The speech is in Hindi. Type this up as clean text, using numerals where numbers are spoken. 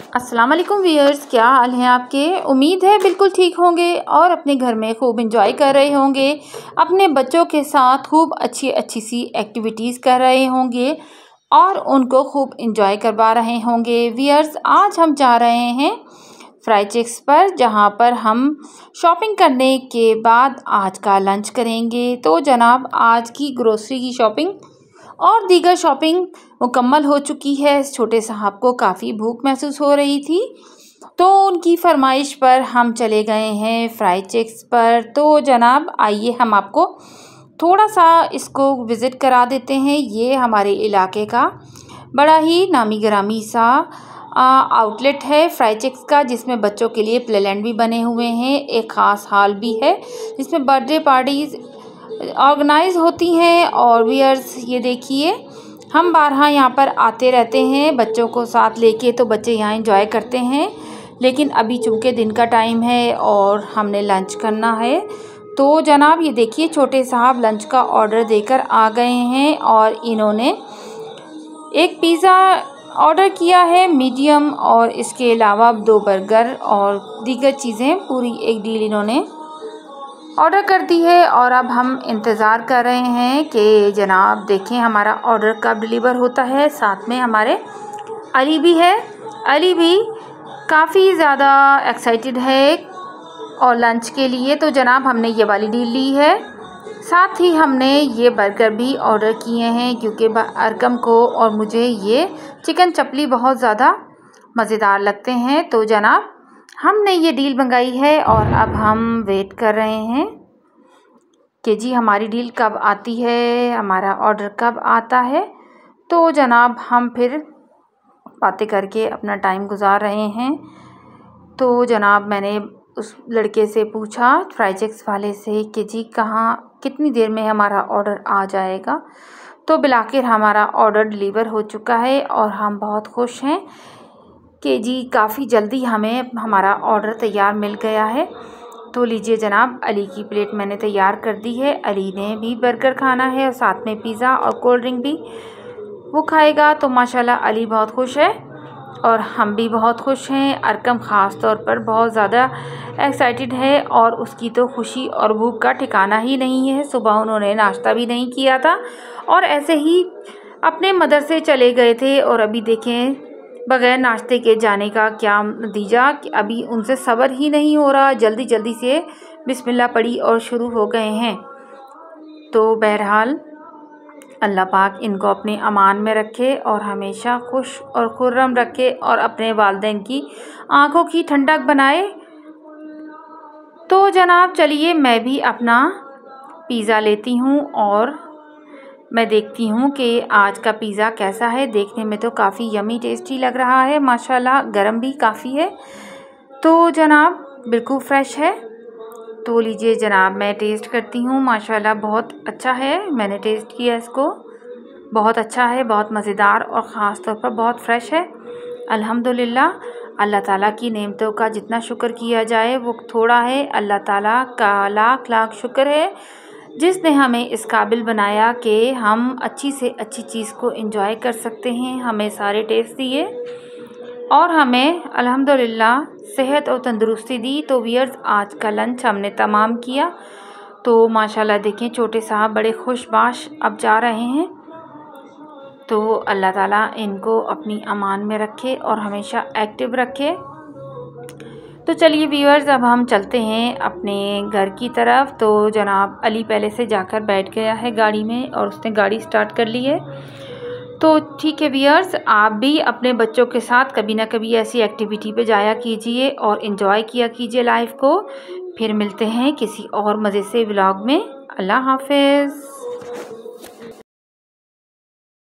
अस्सलाम वालेकुम व्यूअर्स, क्या हाल है आपके। उम्मीद है बिल्कुल ठीक होंगे और अपने घर में खूब इंजॉय कर रहे होंगे। अपने बच्चों के साथ खूब अच्छी अच्छी सी एक्टिविटीज़ कर रहे होंगे और उनको खूब इंजॉय करवा रहे होंगे। व्यूअर्स, आज हम जा रहे हैं फ्राई चिक्स पर, जहां पर हम शॉपिंग करने के बाद आज का लंच करेंगे। तो जनाब, आज की ग्रोसरी की शॉपिंग और दीगर शॉपिंग मुकम्मल हो चुकी है। छोटे साहब को काफ़ी भूख महसूस हो रही थी, तो उनकी फरमाइश पर हम चले गए हैं फ्राई चिक्स पर। तो जनाब, आइए हम आपको थोड़ा सा इसको विज़िट करा देते हैं। ये हमारे इलाके का बड़ा ही नामी गिरामी सा आउटलेट है फ्राई चिक्स का, जिसमें बच्चों के लिए प्लेलैंड भी बने हुए हैं। एक ख़ास हॉल भी है जिसमें बर्थडे पार्टीज़ ऑर्गेनाइज होती हैं। और व्यूअर्स, ये देखिए, हम बारहा यहाँ पर आते रहते हैं बच्चों को साथ लेके, तो बच्चे यहाँ एंजॉय करते हैं। लेकिन अभी चूँकि दिन का टाइम है और हमने लंच करना है, तो जनाब ये देखिए, छोटे साहब लंच का ऑर्डर देकर आ गए हैं और इन्होंने एक पिज़्ज़ा ऑर्डर किया है मीडियम, और इसके अलावा 2 बर्गर और दीगर चीज़ें, पूरी एक डील इन्होंने ऑर्डर कर दी है। और अब हम इंतज़ार कर रहे हैं कि जनाब देखें हमारा ऑर्डर कब डिलीवर होता है। साथ में हमारे अली भी है। अली भी काफ़ी ज़्यादा एक्साइटेड है और लंच के लिए। तो जनाब, हमने ये वाली डील ली है। साथ ही हमने ये बर्गर भी ऑर्डर किए हैं, क्योंकि अरकम को और मुझे ये चिकन चपली बहुत ज़्यादा मज़ेदार लगते हैं। तो जनाब, हमने ये डील मंगाई है और अब हम वेट कर रहे हैं कि जी हमारी डील कब आती है, हमारा ऑर्डर कब आता है। तो जनाब, हम फिर बातें करके अपना टाइम गुजार रहे हैं। तो जनाब, मैंने उस लड़के से पूछा, फ्राई चिक्स वाले से, कि जी कितनी देर में हमारा ऑर्डर आ जाएगा। तो बिलाखिर हमारा ऑर्डर डिलीवर हो चुका है और हम बहुत खुश हैं कि जी काफ़ी जल्दी हमें हमारा ऑर्डर तैयार मिल गया है। तो लीजिए जनाब, अली की प्लेट मैंने तैयार कर दी है। अली ने भी बर्गर खाना है और साथ में पिज़्ज़ा और कोल्ड ड्रिंक भी वो खाएगा। तो माशाल्लाह अली बहुत खुश है और हम भी बहुत खुश हैं। अरकम ख़ास तौर पर बहुत ज़्यादा एक्साइटेड है और उसकी तो खुशी और भूख का ठिकाना ही नहीं है। सुबह उन्होंने नाश्ता भी नहीं किया था और ऐसे ही अपने मदरसे चले गए थे, और अभी देखें बग़ैर नाश्ते के जाने का क्या नतीजा, कि अभी उनसे सब्र ही नहीं हो रहा, जल्दी जल्दी से बिस्मिल्लाह पढ़ी और शुरू हो गए हैं। तो बहरहाल अल्लाह पाक इनको अपने अमान में रखे और हमेशा खुश और खुर्रम रखे और अपने वालिदैन की आँखों की ठंडक बनाए। तो जनाब चलिए, मैं भी अपना पिज़्ज़ा लेती हूँ और मैं देखती हूँ कि आज का पिज़्ज़ा कैसा है। देखने में तो काफ़ी यमी टेस्टी लग रहा है माशाल्लाह, गरम भी काफ़ी है। तो जनाब बिल्कुल फ्रेश है। तो लीजिए जनाब, मैं टेस्ट करती हूँ। माशाल्लाह बहुत अच्छा है, मैंने टेस्ट किया इसको, बहुत अच्छा है, बहुत मज़ेदार और ख़ास तौर पर बहुत फ्रेश है। अल्हम्दुलिल्लाह, अल्लाह ताला की नेमतों का जितना शुक्र किया जाए वो थोड़ा है। अल्लाह ताला का लाख लाख शुक्र है जिसने हमें इस काबिल बनाया कि हम अच्छी से अच्छी चीज़ को एंजॉय कर सकते हैं। हमें सारे टेस्ट दिए और हमें अल्हम्दुलिल्लाह सेहत और तंदुरुस्ती दी। तो व्यूअर्स, आज का लंच हमने तमाम किया। तो माशाल्लाह देखें, छोटे साहब बड़े खुशबाश अब जा रहे हैं। तो अल्लाह ताला इनको अपनी अमान में रखे और हमेशा एक्टिव रखे। तो चलिए व्यूअर्स, अब हम चलते हैं अपने घर की तरफ। तो जनाब अली पहले से जाकर बैठ गया है गाड़ी में और उसने गाड़ी स्टार्ट कर ली है। तो ठीक है व्यूअर्स, आप भी अपने बच्चों के साथ कभी ना कभी ऐसी एक्टिविटी पे जाया कीजिए और इन्जॉय किया कीजिए लाइफ को। फिर मिलते हैं किसी और मज़े से व्लॉग में। अल्लाह हाफ़िज़।